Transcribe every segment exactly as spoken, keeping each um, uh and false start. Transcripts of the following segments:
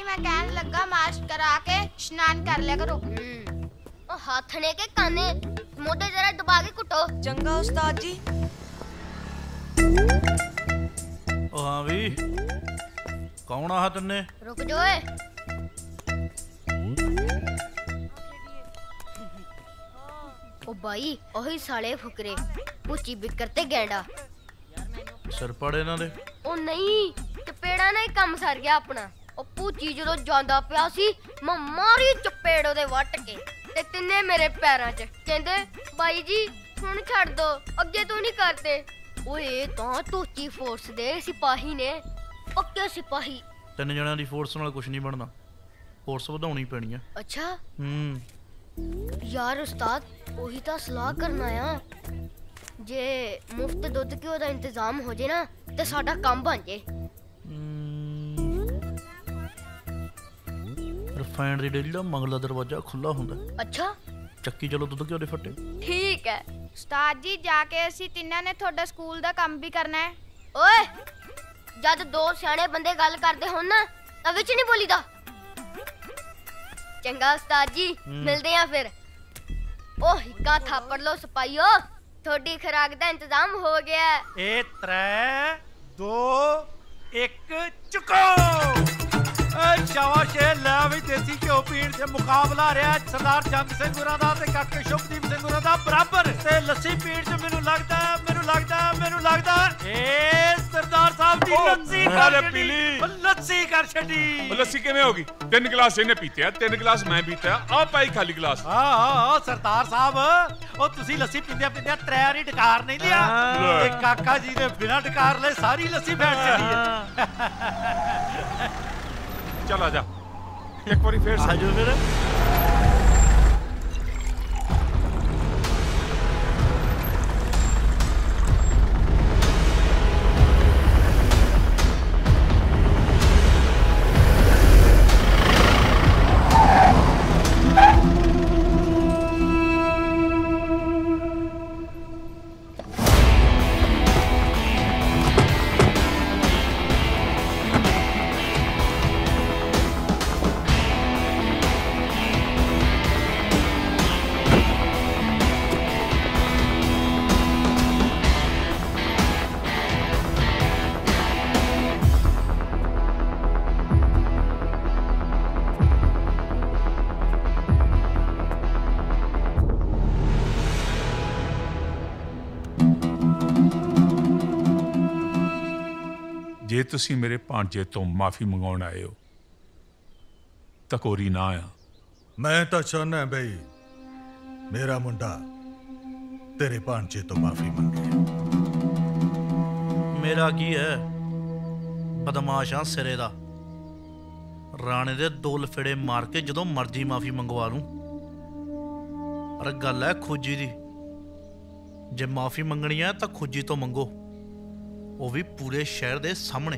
जी मैं कहन लगा मार्च करा के स्नान कर लिया करो। ओ हाथने के काने मोटे जरा दबा के कुटो। चंगा उस्ताद जी। ओ हाँ भी कौन आ तन्ने? रुक जो ए। ओ भाई ओही साले फुकरे पूची बिकर ते गेंडा सिर पड़े ना दे। ओ नहीं चपेड़ा ना ही काम सर गया अपना। ओ पूची जो जांदा पिया सी मैं मारी चपेड़ ओदे वट के ते तिन्ने मेरे पैरां च कहंदे भाई जी हुण छड़ दो अगे तो नहीं करते। ओए तां टोची फोर्स दे सिपाही ने पक्के सिपाही। ਤਿੰਨ ਜਣਿਆਂ ਦੀ ਫੋਰਸ ਨਾਲ ਕੁਝ ਨਹੀਂ ਬਣਨਾ, ਫੋਰਸ ਵਧਾਉਣੀ ਪੈਣੀ ਆ। अच्छा ਹੂੰ यार उस्ताद ओही तां सलाह करना आ जे मुफ्त दुध घ्यो दा इंतजाम हो जे ना ते साडा काम बन जे। ਰਿਫਾਈਨਡ ਦੀ ਡੇਰੀ ਦਾ ਮਗਲਾ ਦਰਵਾਜ਼ਾ ਖੁੱਲਾ ਹੁੰਦਾ। अच्छा ਚੱਕੀ ਚਲੋ ਦੁੱਧ ਘਿਓ ਦੇ ਫੱਟੇ। ठीक है ਉਸਤਾਦ ਜੀ ਜਾ ਕੇ ਅਸੀਂ ਤਿੰਨਾਂ ਨੇ ਤੁਹਾਡਾ ਸਕੂਲ ਦਾ ਕੰਮ ਵੀ ਕਰਨਾ ਹੈ। ओए जद दो सियाने बंदे गल करदे होन ना तां विच नहीं बोलीदा। चंगा उस्ताद जी मिलदे आ फिर। ओ हिक्का थापड़ लो सिपाहियो थोड़ी खुराक दा इंतजाम हो गया। ए त्रै दो एक चुको। शाबाश लै भी देसी घ्यो पीण से मुकाबला रहा सरदार जंग सिंह होरां दा ते काके शुभदीप सिंह होरां दा बराबर ते लस्सी पीण च मैनू लगदा मैनू लगदा मैनू लगदा ए सरदार साहब दी लस्सी कर पीली लस्सी कर छड्डी। लस्सी किवें होगी? तीन गिलास इहने पीते आ, तीन गिलास मैं पीता आ पाई खाली गिलास। हां हां सरदार साहब ओ तुसी लस्सी पींदे पींदे त्रै वारी डकार नहीं लिया ते काका जी ने बिना डकार ले सारी लस्सी बैठ छड्डी है। चल आजा एक बारी फिर आ जाओ फिर। जे तुसी मेरे भांजे तो माफी मंगाउण आए हो तां कोरी ना आ। मैं तो चाहना बई मेरा मुंडा तेरे भांजे तो माफी मंगे। मेरा की है बदमाश हाँ सिरे दा, राणे दे दो लफेड़े मार के जदों मर्जी माफी मंगवा लूं। पर गल है खोजी दी, जे माफी मंगनी है तो खोजी तो मंगो, वो भी पूरे शहर दे सामने।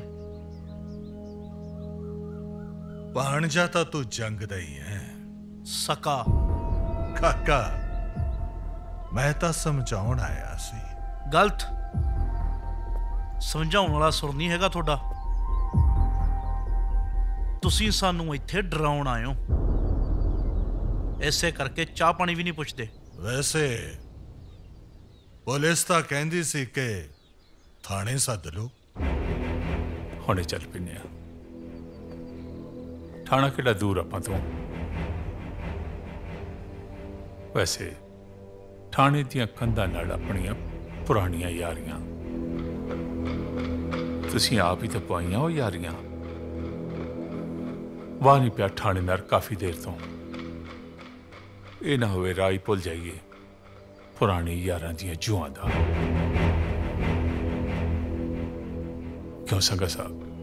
भाणजा तो तू जंग दा ही है सका। काका मैं तो समझाउण आया सी। गलत समझाउण वाला सुर नहीं हैगा तुहाडा। तुसीं सानू इत्थे डराउण आए हो, ऐसे करके चाह पानी भी नहीं पुछदे। वैसे पुलिस तां कहंदी सी कि थाने सद लो। हुणे चल पिने आ, थाना किहड़ा दूर आपां तों। वैसे थाने दीयां कंधां नाल अपणियां पुराणियां यारियां तुसीं आप ही तां पवाइयां हो यारियां। वाह नहीं पिया थाने नाल काफ़ी देर तो। ये ना होवे राह ही भुल जाइए पुरानी यारां दीयां जुआं दा। क्यों संगा साहब?